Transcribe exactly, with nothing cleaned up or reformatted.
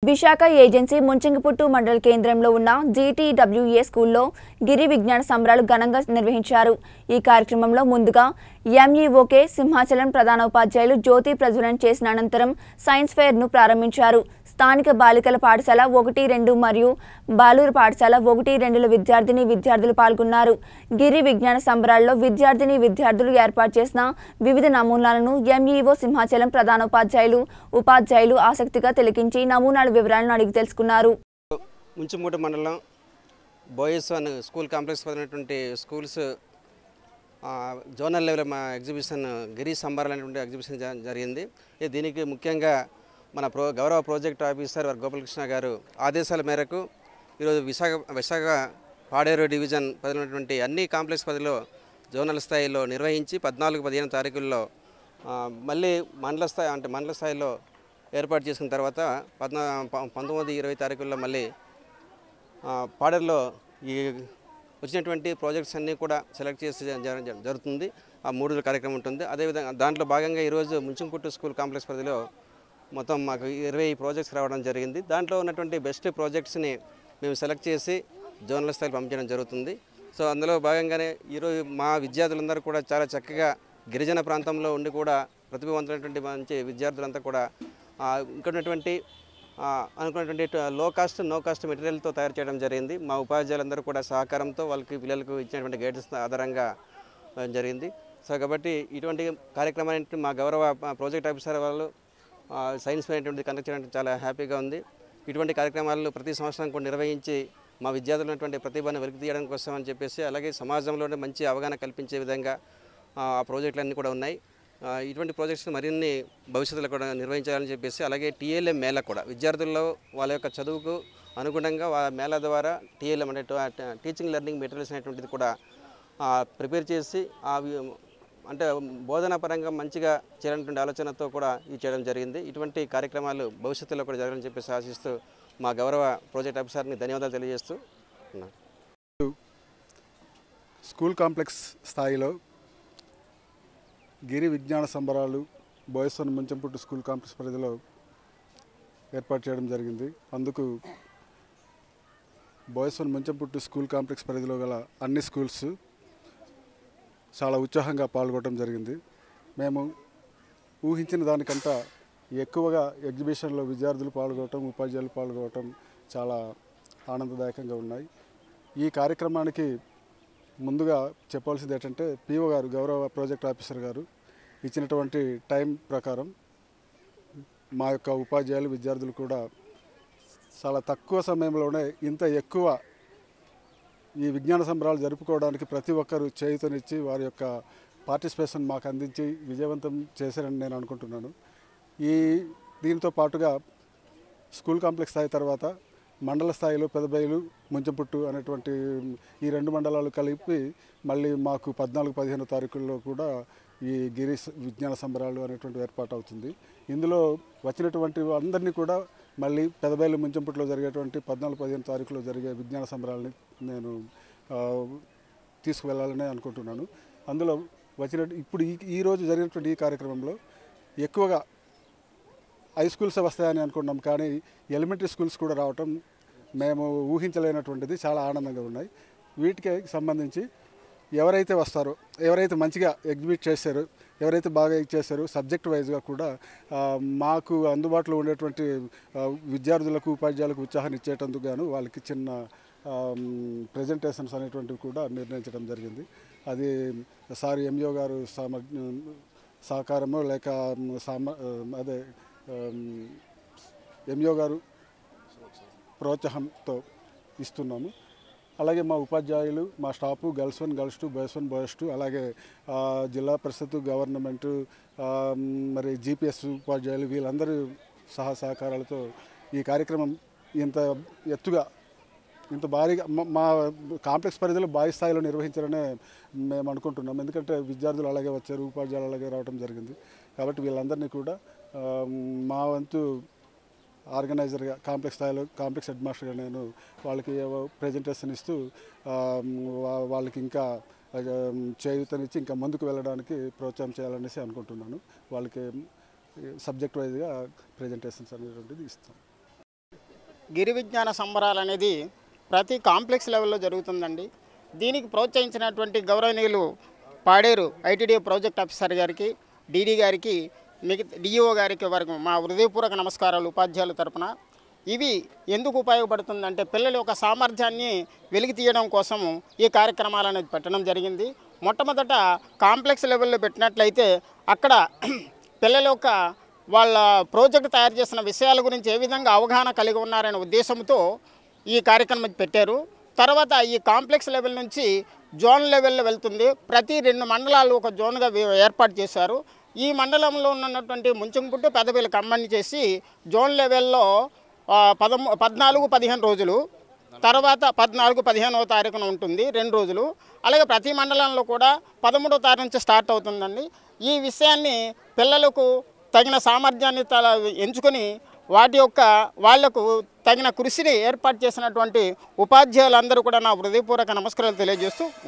Visakha agency Munchingiputtu మండల కేంద్రంలో ఉన్న జీటీడబ్ల్యూఏ స్కూల్లో గిరి విజ్ఞాన సంబరాలు ఘనంగా నిర్వహించారు। ఈ కార్యక్రమంలో ముందుగా ఎంఈఓకే సింహాచలం ప్రధానోపాధ్యాయులు జ్యోతి ప్రజ్వలన చేసిన అనంతరం సైన్స్ ఫెయిర్ ను ప్రారంభించారు। స్థానిక బాలికల పాఠశాల ఒకటి రెండు మరియు బాలుర పాఠశాల ఒకటి రెండుల విద్యార్థిని విద్యార్థులు పాల్గొన్నారు। గిరి విజ్ఞాన సంబరాల్లో విద్యార్థిని విద్యార్థులు ఏర్పాటు చేసిన వివిధ నమూనాలను ఎంఈఓ సింహాచలం ప్రధానోపాధ్యాయులు ఉపాధ్యాయులు ఆసక్తిగా తిలకించి నమూనాల వివరాలను అడిగి తెలుసుకున్నారు। ముంచింగిపుట్టు మండలం బాయ్స్ వన్ స్కూల్ కాంప్లెక్స్ పడినటువంటి స్కూల్స్ జోనల్ లెవెల్ మా ఎగ్జిబిషన్ గిరి సంబరాలు అనేటువంటి ఎగ్జిబిషన్ జరిగింది। దీనికి ముఖ్యంగా మన ప్రో గౌరవ ప్రాజెక్ట్ ఆఫీసర్ గోపాలకృష్ణ గారు ఆదేశాల మేరకు ఈరోజు విశాఖ విశాఖ పాడేరు డివిజన్ పరిధిలోటువంటి అన్ని కాంప్లెక్స్ పరిధిలో జోనల్ స్థాయిలో నిర్వహించి పద్నాలుగు పదిహేను తారీఖుల్లో మళ్ళీ మండల స్థాయి అంటే మండల స్థాయిలో ఏర్పాటు చేసుకున్న తర్వాత పద్నా పంతొమ్మిది ఇరవై తారీఖుల్లో మళ్ళీ పాడేరులో ఈ వచ్చినటువంటి ప్రాజెక్ట్స్ అన్నీ కూడా సెలెక్ట్ చేసి జరుగుతుంది। ఆ మూడు రోజుల కార్యక్రమం ఉంటుంది। అదేవిధంగా దాంట్లో భాగంగా ఈరోజు ముంచింగిపుట్టు స్కూల్ కాంప్లెక్స్ పరిధిలో మొత్తం మాకు ఇరవై ప్రాజెక్ట్స్ రావడం జరిగింది। దాంట్లో ఉన్నటువంటి బెస్ట్ ప్రాజెక్ట్స్ని మేము సెలెక్ట్ చేసి జోనల్ స్థాయిలో పంపించడం జరుగుతుంది। సో అందులో భాగంగానే ఈరోజు మా విద్యార్థులందరూ కూడా చాలా చక్కగా గిరిజన ప్రాంతంలో ఉండి కూడా ప్రతిభావంతులైనటువంటి మంచి విద్యార్థులంతా కూడా ఇక్కడ ఉన్నటువంటి అనుకున్నటువంటి లో కాస్ట్ నో కాస్ట్ మెటీరియల్తో తయారు చేయడం జరిగింది। మా ఉపాధ్యాయులందరూ కూడా సహకారంతో వాళ్ళకి పిల్లలకు ఇచ్చినటువంటి గైడెన్స్ ఆధారంగా జరిగింది। సో కాబట్టి ఇటువంటి కార్యక్రమాన్ని మా గౌరవ ప్రాజెక్ట్ ఆఫీసర్ వాళ్ళు సైన్స్ అనేటువంటి కండక్ట్ చేయడానికి చాలా హ్యాపీగా ఉంది। ఇటువంటి కార్యక్రమాలు ప్రతి సంవత్సరం కూడా నిర్వహించి మా విద్యార్థులు ఉన్నటువంటి ప్రతిభను వెలికి తీయడం కోసం అని చెప్పేసి అలాగే సమాజంలోనే మంచి అవగాహన కల్పించే విధంగా ఆ ప్రాజెక్టులన్నీ కూడా ఉన్నాయి। ఇటువంటి ప్రాజెక్ట్స్ మరిన్ని భవిష్యత్తులో కూడా నిర్వహించాలని చెప్పేసి అలాగే టీఎల్ఎం మేళా కూడా విద్యార్థుల్లో వాళ్ళ యొక్క చదువుకు అనుగుణంగా వాళ్ళ మేళా ద్వారా టీఎల్ఎం అంటే టీచింగ్ లెర్నింగ్ మెటీరియల్స్ అనేటువంటిది కూడా ప్రిపేర్ చేసి అంటే బోధనా పరంగా మంచిగా చేయాలనేటువంటి ఆలోచనతో కూడా ఇది చేయడం జరిగింది। ఇటువంటి కార్యక్రమాలు భవిష్యత్తులో కూడా జరగాలని చెప్పేసి ఆశిస్తూ మా గౌరవ ప్రాజెక్ట్ ఆఫీసర్ని ధన్యవాదాలు తెలియజేస్తూ ఉన్నాను। స్కూల్ కాంప్లెక్స్ స్థాయిలో గిరి విజ్ఞాన సంబరాలు boys one Munchingiputtu school complex పరిధిలో ఏర్పాటు చేయడం జరిగింది। అందుకు boys one Munchingiputtu school complex పరిధిలో గల అన్ని స్కూల్స్ చాలా ఉత్సాహంగా పాల్గొనడం జరిగింది। మేము ఊహించిన దానికంతా ఎక్కువగా ఎగ్జిబిషన్లో విద్యార్థులు పాల్గొనడం ఉపాధ్యాయులు పాల్గొనడం చాలా ఆనందదాయకంగా ఉన్నాయి। ఈ కార్యక్రమానికి ముందుగా చెప్పాల్సింది ఏంటంటే పిఓ గారు గౌరవ ప్రాజెక్ట్ ఆఫీసర్ గారు ఇచ్చినటువంటి టైం ప్రకారం మా యొక్క ఉపాధ్యాయులు విద్యార్థులు కూడా చాలా తక్కువ సమయంలోనే ఇంత ఎక్కువ ఈ విజ్ఞాన సంబరాలు జరుపుకోవడానికి ప్రతి ఒక్కరూ చేయూతనిచ్చి వారి యొక్క పార్టిసిపేషన్ మాకు అందించి విజయవంతం చేశారని నేను అనుకుంటున్నాను। ఈ దీంతో పాటుగా స్కూల్ కాంప్లెక్స్ స్థాయి తర్వాత మండల స్థాయిలో పెదబయలు ముంచింగిపుట్టు అనేటువంటి ఈ రెండు మండలాలు కలిపి మళ్ళీ మాకు పద్నాలుగు పదిహేను తారీఖుల్లో కూడా ఈ గిరి విజ్ఞాన సంబరాలు అనేటువంటి ఏర్పాటు అవుతుంది। ఇందులో వచ్చినటువంటి అందరినీ కూడా మళ్ళీ పెదబయలు ముంచింగిపుట్టులో జరిగేటువంటి పద్నాలుగు పదిహేను తారీఖులో జరిగే విజ్ఞాన సంబరాలని నేను తీసుకువెళ్ళాలని అనుకుంటున్నాను। అందులో వచ్చిన ఇప్పుడు ఈ ఈరోజు జరిగినటువంటి ఈ కార్యక్రమంలో ఎక్కువగా హై స్కూల్స్ వస్తాయని అనుకున్నాం, కానీ ఎలిమెంటరీ స్కూల్స్ కూడా రావటం మేము ఊహించలేనటువంటిది చాలా ఆనందంగా ఉన్నాయి। వీటికి సంబంధించి ఎవరైతే వస్తారో ఎవరైతే మంచిగా ఎగ్జిబిట్ చేశారో ఎవరైతే బాగా చేశారో సబ్జెక్ట్ వైజ్గా కూడా మాకు అందుబాటులో ఉండేటువంటి విద్యార్థులకు ఉపాధ్యాయులకు ఉత్సాహాన్ని ఇచ్చేటందుకు గాను వాళ్ళకి చిన్న ప్రజెంటేషన్స్ అనేటువంటివి కూడా నిర్ణయించడం జరిగింది। అది సార్ ఎంఈఓ గారు సామ సహకారమో లేక సామ అదే ఎంఈఓ గారు ప్రోత్సాహంతో ఇస్తున్నాము। అలాగే మా ఉపాధ్యాయులు మా staff girls one girls two boys one boys two అలాగే జిల్లా పరిషత్ గవర్నమెంటు మరి జీపీఎస్ ఉపాధ్యాయులు వీళ్ళందరూ సహా సహకారాలతో ఈ కార్యక్రమం ఇంత ఎత్తుగా ఇంత భారీగా మా కాంప్లెక్స్ పరిధిలో భారీ స్థాయిలో నిర్వహించారనే మేము అనుకుంటున్నాం। ఎందుకంటే విద్యార్థులు అలాగే వచ్చారు, ఉపాధ్యాయులు అలాగే రావడం జరిగింది। కాబట్టి వీళ్ళందరినీ కూడా మా వంతు ఆర్గనైజర్గా కాంప్లెక్స్ స్థాయిలో కాంప్లెక్స్ హెడ్ మాస్టర్గా నేను వాళ్ళకి ప్రెజెంటేషన్ ఇస్తూ వాళ్ళకి ఇంకా చేయూతనిచ్చి ఇంకా ముందుకు వెళ్ళడానికి ప్రోత్సాహం చేయాలనేసి అనుకుంటున్నాను। వాళ్ళకి సబ్జెక్ట్ వైజ్గా ప్రెజెంటేషన్స్ అనేటువంటిది ఇస్తాం। గిరి విజ్ఞాన సంబరాలు అనేది ప్రతి కాంప్లెక్స్ లెవెల్లో జరుగుతుందండి. దీనికి ప్రోత్సహించినటువంటి గౌరవనీయులు పాడేరు ఐటీడీఏ ప్రాజెక్ట్ ఆఫీసర్ గారికి, డీడీ గారికి, మిగతా డిఈఓ గారికి వరకు మా హృదయపూర్వక నమస్కారాలు ఉపాధ్యాయుల తరపున. ఇవి ఎందుకు ఉపయోగపడుతుందంటే పిల్లల యొక్క సామర్థ్యాన్ని వెలికి తీయడం కోసము ఈ కార్యక్రమాలు అనేది పెట్టడం జరిగింది. మొట్టమొదట కాంప్లెక్స్ లెవెల్లో పెట్టినట్లయితే అక్కడ పిల్లల యొక్క వాళ్ళ ప్రాజెక్ట్ తయారు చేసిన విషయాల గురించి ఏ విధంగా అవగాహన కలిగి ఉన్నారనే ఉద్దేశంతో ఈ కార్యక్రమం పెట్టారు. తర్వాత ఈ కాంప్లెక్స్ లెవెల్ నుంచి జోన్ లెవెల్లో వెళ్తుంది. ప్రతి రెండు మండలాలు ఒక జోన్గా ఏర్పాటు చేశారు. ఈ మండలంలో ఉన్నటువంటి ముంచింగుపుట్టు, పెదపల్లి కంబైన్ చేసి జోన్ లెవెల్లో పదమూ పద్నాలుగు పదిహేను రోజులు, తర్వాత పద్నాలుగు పదిహేనవ తారీఖున ఉంటుంది రెండు రోజులు. అలాగే ప్రతి మండలంలో కూడా పదమూడవ తారీఖు నుంచి స్టార్ట్ అవుతుందండి. ఈ విషయాన్ని పిల్లలకు తగిన సామర్థ్యాన్ని ఎంచుకొని వాటి యొక్క వాళ్లకు తగిన కృషిని ఏర్పాటు చేసినటువంటి ఉపాధ్యాయులందరూ కూడా నా హృదయపూర్వక నమస్కారాలు తెలియజేస్తూ